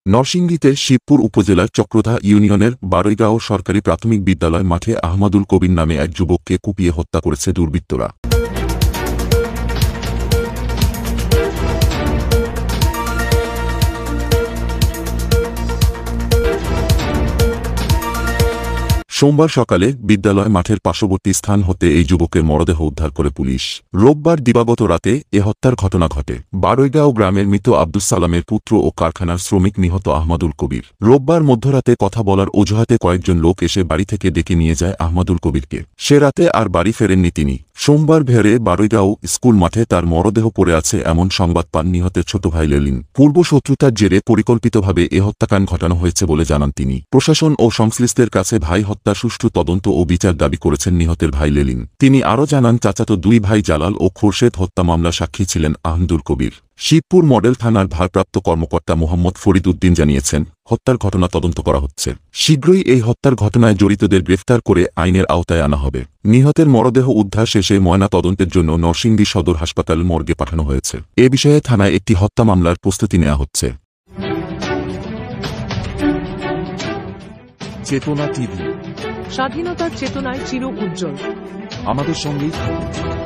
নরসিংদীতে শিবপুর উপজেলার চক্রধা ইউনিয়নের বারৈগাঁও সরকারি প্রাথমিক বিদ্যালয় মাঠে আহমাদুল কবির নামে এক যুবককে কুপিয়ে হত্যা করেছে দুর্বৃত্তরা। সোমবার সকালে বিদ্যালয় মাঠের পার্শ্ববর্তী স্থান হতে এই যুবকের মরদেহ উদ্ধার করে পুলিশ। রোববার দিবাগত রাতে এ হত্যার ঘটনা ঘটে। বারৈগাঁও গ্রামের মৃত আব্দুস সালামের পুত্র ও কারখানার শ্রমিক নিহত আহমাদুল কবির। রোববার মধ্যরাতে কথা বলার অজুহাতে কয়েকজন লোক এসে বাড়ি থেকে ডেকে নিয়ে যায় আহমাদুল কবিরকে। সে রাতে আর বাড়ি ফেরেননি তিনি। সোমবার ভোরে বারৈগাঁও স্কুল মাঠে তার মরদেহ পড়ে আছে এমন সংবাদ পান নিহতের ছোট ভাই লেলিন। পূর্ব শত্রুতার জেরে পরিকল্পিতভাবে এ হত্যাকাণ্ড ঘটানো হয়েছে বলে জানান তিনি। প্রশাসন ও সংশ্লিষ্টদের কাছে ভাই হত্যার সুষ্ঠু তদন্ত ও বিচার দাবি করেছেন নিহতের ভাই লেলিন। তিনি আরও জানান, চাচাতো দুই ভাই জালাল ও খোরশেদ হত্যা মামলা সাক্ষী ছিলেন আহমাদুল কবির। শিবপুর মডেল থানার ভারপ্রাপ্ত কর্মকর্তা মোহাম্মদ ফরিদ উদ্দিন জানিয়েছেন, হত্যার ঘটনা তদন্ত করা হচ্ছে। শীঘ্রই এই হত্যার ঘটনায় জড়িতদের গ্রেফতার করে আইনের আওতায় আনা হবে। নিহতের মরদেহ উদ্ধার শেষে ময়না তদন্তের জন্য নরসিংদী সদর হাসপাতাল মর্গে পাঠানো হয়েছে। এ বিষয়ে থানায় একটি হত্যা মামলার প্রস্তুতি নেওয়া হচ্ছে। চেতনা টিভি, স্বাধীনতার চেতনায় চির উজ্জ্বল। আমাদের সঙ্গেই থাকুন।